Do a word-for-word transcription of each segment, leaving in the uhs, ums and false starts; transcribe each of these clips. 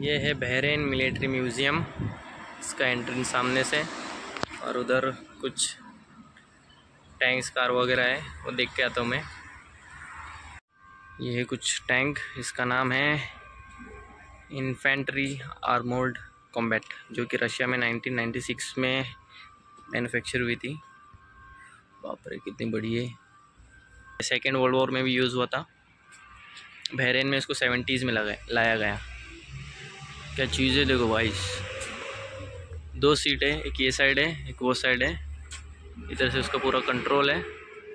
ये है Bahrain military museum, इसका एंट्रेंस सामने से, और उधर कुछ टैंक्स कार वगैरह है, वो देख के आता हूँ मैं। ये है कुछ टैंक, इसका नाम है इन्फेंट्री आर्मोर्ड कॉम्बैट, जो कि रशिया में नाइनटीन नाइंटी सिक्स में मैन्युफैक्चर हुई थी। बाप रे कितनी बड़ी है। सेकेंड वर्ल्ड वॉर में भी यूज़ हुआ था। बहरेन में इसको सेवेंटीज़ में लगा लाया गया। क्या चीज़ है देखो भाई, दो सीट है, एक ये साइड है एक वो साइड है, इधर से उसका पूरा कंट्रोल है।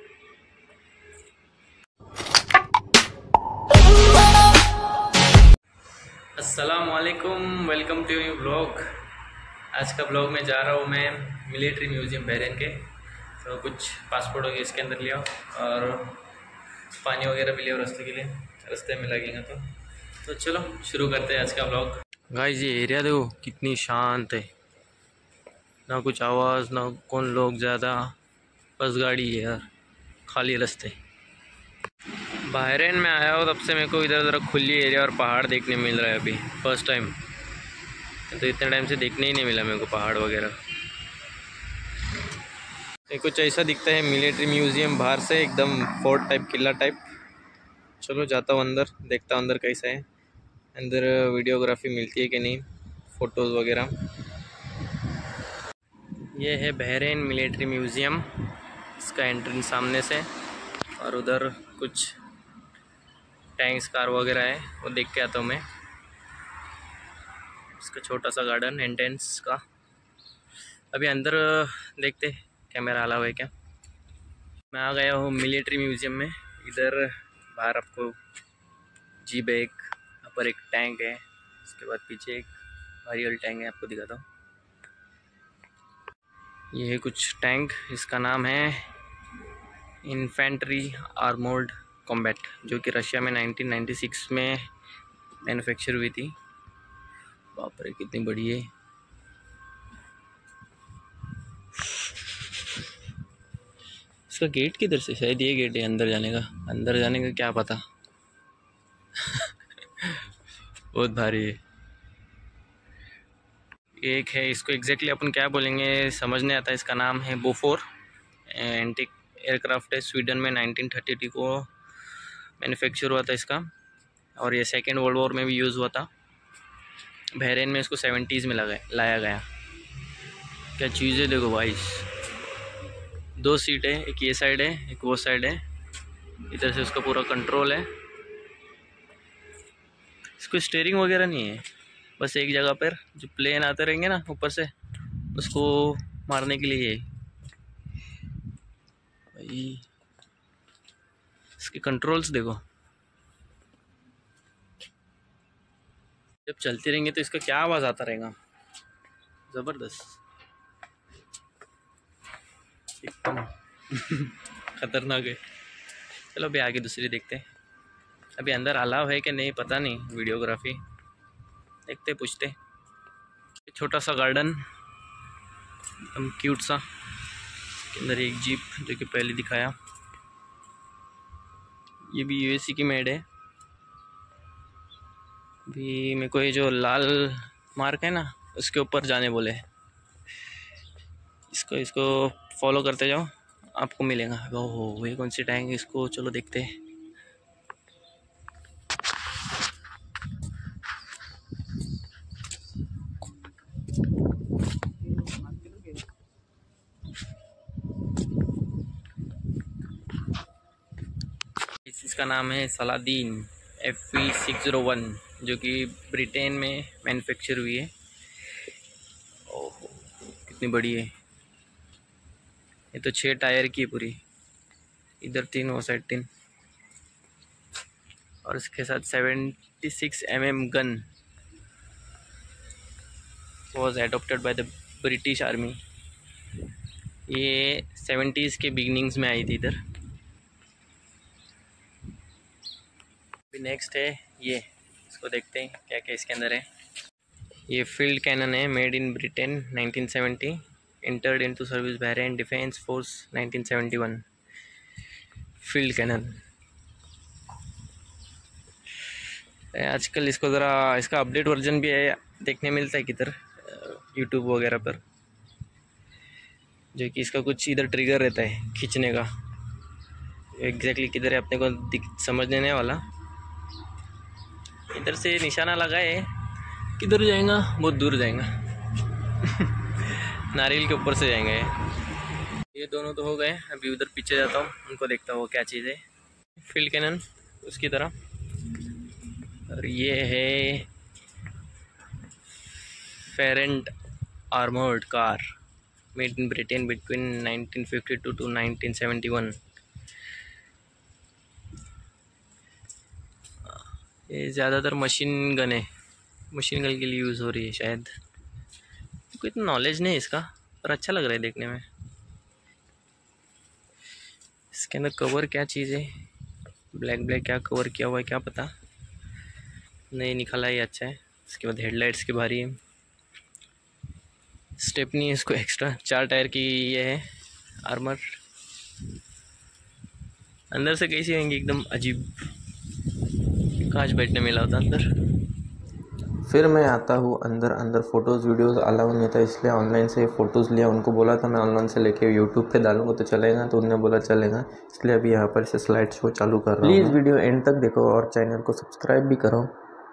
अस्सलाम वालेकुम, वेलकम टू यू ब्लॉग। आज का ब्लॉग में जा रहा हूँ मैं मिलिट्री म्यूज़ियम बहरेन के। तो कुछ पासपोर्ट वगैरह इसके अंदर लिया और पानी वगैरह भी लिया रास्ते के लिए, रास्ते में लगेगा तो तो चलो शुरू करते हैं आज का ब्लॉग। गाइस ये एरिया देखो कितनी शांत है, ना कुछ आवाज़ ना कौन लोग ज़्यादा, बस गाड़ी है यार, खाली रास्ते। बहरेन में आया हो तब से मेरे को इधर उधर खुली एरिया और पहाड़ देखने मिल रहा है, अभी फर्स्ट टाइम। तो इतने टाइम से देखने ही नहीं मिला मेरे को पहाड़ वगैरह। ये कुछ ऐसा दिखता है मिलिट्री म्यूज़ियम बाहर से, एकदम फोर्ट टाइप, किला टाइप। चलो जाता हूँ अंदर, देखता हूँ अंदर कैसा है, अंदर वीडियोग्राफी मिलती है कि नहीं, फ़ोटोज़ वगैरह। ये है बहरेन मिलिट्री म्यूज़ियम, इसका एंट्रेंस सामने से, और उधर कुछ टैंक्स कार वगैरह है, वो देख के आता हूँ मैं। इसका छोटा सा गार्डन एंट्रेंस का। अभी अंदर देखते कैमरा अलाउ है क्या। मैं आ गया हूँ मिलिट्री म्यूज़ियम में। इधर बाहर आपको जीप है, एक ऊपर एक टैंक है, उसके बाद पीछे एक भारी वाली टैंक है, आपको दिखाता हूँ। ये है कुछ टैंक, इसका नाम है इन्फेंट्री आर्मोर्ड कॉम्बैट, जो कि रशिया में नाइनटीन नाइंटी सिक्स में मैन्युफैक्चर हुई थी। बाप रे कितनी बड़ी है। इसका गेट किधर से, शायद ये गेट है अंदर जाने का, अंदर जाने का क्या पता। बहुत भारी है। एक है, इसको एग्जैक्टली अपन क्या बोलेंगे समझ नहीं आता। इसका नाम है बोफोर, एंटिक एयरक्राफ्ट है, स्वीडन में नाइनटीन थर्टी टू को मैन्युफैक्चर हुआ था इसका, और ये सेकेंड वर्ल्ड वॉर में भी यूज़ हुआ था। बहरेन में इसको सेवेंटीज़ में लगा लाया गया। क्या चीज़ है देखो भाई, दो सीट है, एक ये साइड है एक वो साइड है, इधर से उसका पूरा कंट्रोल है। इसको स्टीयरिंग वगैरह नहीं है, बस एक जगह पर जो प्लेन आते रहेंगे ना ऊपर से, उसको मारने के लिए भाई। इसके कंट्रोल्स देखो, जब चलती रहेंगे तो इसका क्या आवाज़ आता रहेगा, ज़बरदस्त एकदम खतरनाक है। चलो अभी आगे दूसरी देखते हैं। अभी अंदर अलाउ है कि नहीं पता नहीं, वीडियोग्राफी देखते पूछते। छोटा सा गार्डन एकदम क्यूट सा, के अंदर एक जीप जो कि पहले दिखाया, ये भी यूएससी की मेड है। अभी मेरे को ये जो लाल मार्क है ना उसके ऊपर जाने बोले, इसको इसको फॉलो करते जाओ आपको मिलेगा। ओहो ये कौन सी टैंक है, इसको चलो देखते हैं। इसका नाम है Saladin F V six zero one, जो कि ब्रिटेन में मैन्युफैक्चर हुई है। ओहो कितनी बड़ी है। ये तो छः टायर की है पूरी, इधर तीन वो साइड तीन, और इसके साथ seventy six M M gun was adopted by the British Army. ये सेवेंटीज़ के बिगनिंग्स में आई थी इधर। अभी नेक्स्ट है ये, इसको देखते हैं क्या क्या इसके अंदर है। ये फील्ड कैनन है, made in Britain nineteen seventy, entered into service Bahrain Defense Force nineteen seventy one. Field cannon आजकल इसको ज़रा इसका अपडेट वर्जन भी है देखने मिलता है किधर यूट्यूब वगैरह पर, जो कि इसका कुछ इधर ट्रिगर रहता है खींचने का। एग्जैक्टली किधर है अपने को दिख समझने नहीं वाला। इधर से निशाना लगाए, किधर जाएगा, बहुत दूर जाएगा नारियल के ऊपर से जाएंगे। ये दोनों तो हो गए, अभी उधर पीछे जाता हूँ, उनको देखता हूँ वो क्या चीज़ है। फील्ड कैनन उसकी तरह, और ये है Ferret armoured car made in Britain between nineteen fifty two to nineteen seventy one. ये ज़्यादातर मशीन गन है, मशीन गन के लिए यूज़ हो रही है शायद। कोई इतना नॉलेज नहीं है इसका, पर अच्छा लग रहा है देखने में। इसके अंदर कवर क्या चीज़ है, ब्लैक ब्लैक क्या कवर किया हुआ है क्या पता नहीं, निकला ही अच्छा है। इसके बाद हेडलाइट्स की भारी है, स्टेपनी है इसको एक्स्ट्रा, चार टायर की ये है आर्मर। अंदर से कैसी होंगी, एकदम अजीब, कांच बैठने मिला होता अंदर। फिर मैं आता हूँ अंदर। अंदर फ़ोटोज़ वीडियोज़ अलाउ नहीं था, इसलिए ऑनलाइन से फ़ोटोज़ लिया। उनको बोला था मैं ऑनलाइन से लेके यूट्यूब पे डालूंगा तो चलेगा, तो उन्होंने बोला चलेगा, इसलिए अभी यहाँ पर से स्लाइड शो चालू कर रहा हूँ। प्लीज़ वीडियो एंड तक देखो और चैनल को सब्सक्राइब भी करो।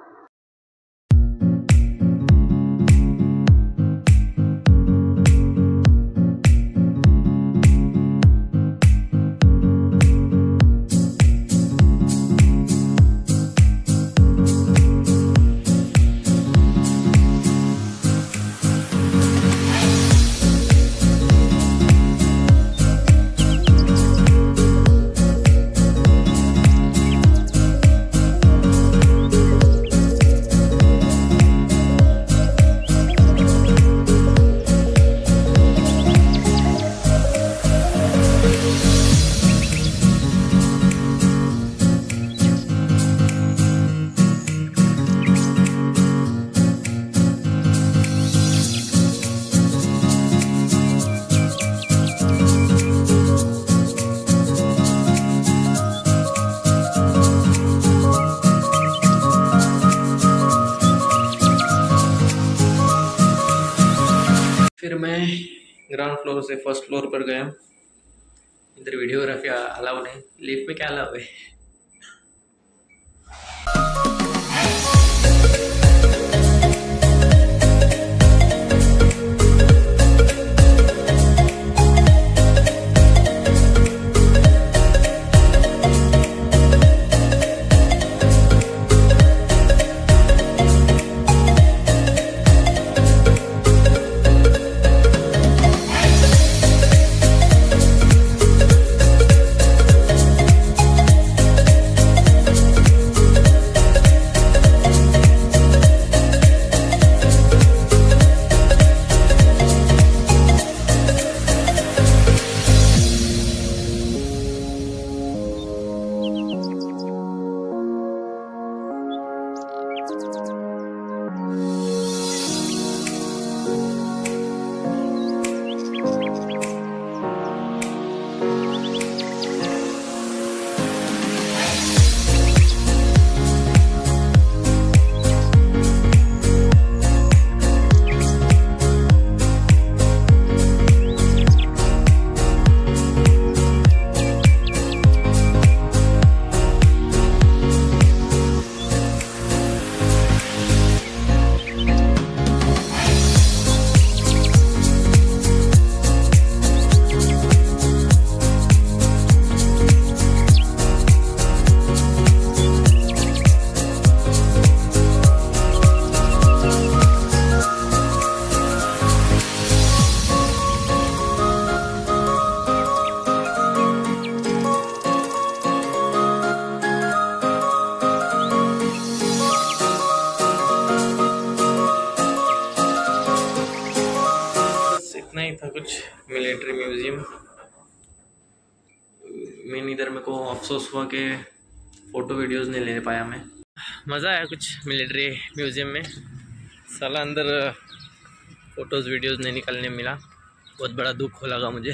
फिर मैं ग्राउंड फ्लोर से फर्स्ट फ्लोर पर गया। इधर वीडियोग्राफी अलाउड है, लिफ्ट में क्या अलाउ है। इतना ही था कुछ मिलिट्री म्यूज़ियम। मेन इधर मेरे को अफसोस हुआ कि फ़ोटो वीडियोस नहीं ले पाया मैं। मज़ा आया कुछ मिलिट्री म्यूज़ियम में, साला अंदर फ़ोटोज़ वीडियोस नहीं निकलने मिला, बहुत बड़ा दुख लगा मुझे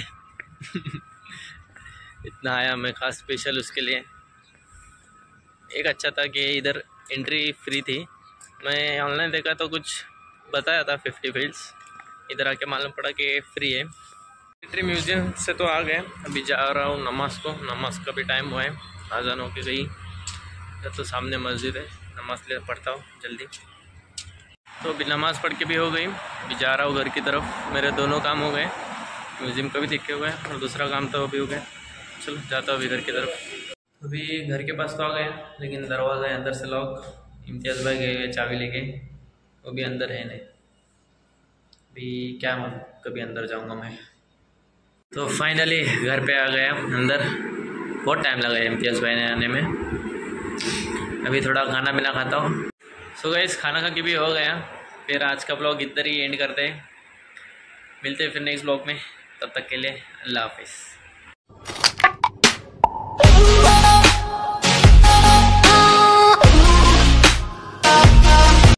इतना आया मैं खास स्पेशल उसके लिए। एक अच्छा था कि इधर एंट्री फ्री थी। मैं ऑनलाइन देखा तो कुछ बताया था फिफ्टी फील्ड्स, इधर आके मालूम पड़ा कि फ्री है। मिलिट्री म्यूज़ियम से तो आ गए, अभी जा रहा हूँ नमाज़ को। नमाज़ का भी टाइम हुआ है, आज़ान हो के गई। तो सामने मस्जिद है, नमाज़ ले पढ़ता हूँ जल्दी। तो अभी नमाज़ पढ़ के भी हो गई, अभी जा रहा हूँ घर की तरफ। मेरे दोनों काम हो गए, म्यूज़ियम का भी देख के हुए और दूसरा काम तो अभी हो गया। चलो जाता हूँ अभी घर की तरफ। अभी घर के पास तो आ गए, लेकिन दरवाज़ा है अंदर से लॉक। इम्तियाज़ भाई गए हुए चाबी लेके, वो भी अंदर है नहीं। अभी क्या मालूम कभी अंदर जाऊँगा मैं। तो फाइनली घर पे आ गया अंदर। बहुत टाइम लगा है इम्तियाज़ भाई ने आने में। अभी थोड़ा खाना पीना खाता हूँ। सो गाइस, खाना खा के भी हो गया। फिर आज का ब्लॉग इधर ही एंड करते हैं। मिलते हैं फिर नेक्स्ट ब्लॉग में, तब तक के लिए अल्लाह हाफिज़।